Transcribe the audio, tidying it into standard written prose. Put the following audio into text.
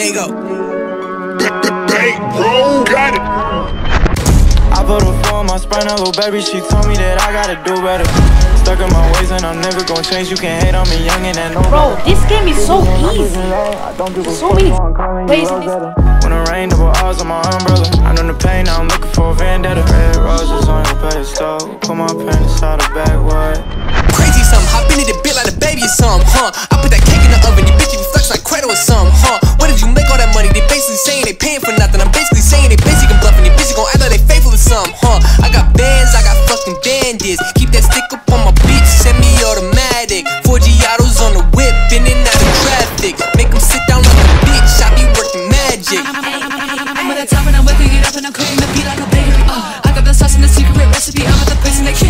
Fuego. Hey, bro, got it. I put a four on my spine, a little baby, she told me that I gotta do better. Stuck in my ways and I'm never gonna change, you can't hate on me, young and no. Bro, this game is so easy. So many ways in this. When it rain, double R's on my umbrella. I know the pain, now I'm looking for a vendetta. Red roses on your pedestal, put my pen inside a backwood. Crazy something, hop into the bit like a baby or something, huh? I put that cake in the oven, you bitch, you flex like Credo or something, huh? Where did you make all that money? They basically saying they paying for nothing. I'm basically saying they basically bluffing. They basically gon' act like they faithful or something, huh? I got bands, I got fucking bandits. Keep that stick up on my bitch, semi-automatic. 4 Giottos on the whip, in and out of traffic. Make them sit down like a bitch, I be working magic. I'm at the top and I'm waking it up and I'm cooking the beat like a baby. I got the sauce and the secret recipe. I'm at the place and they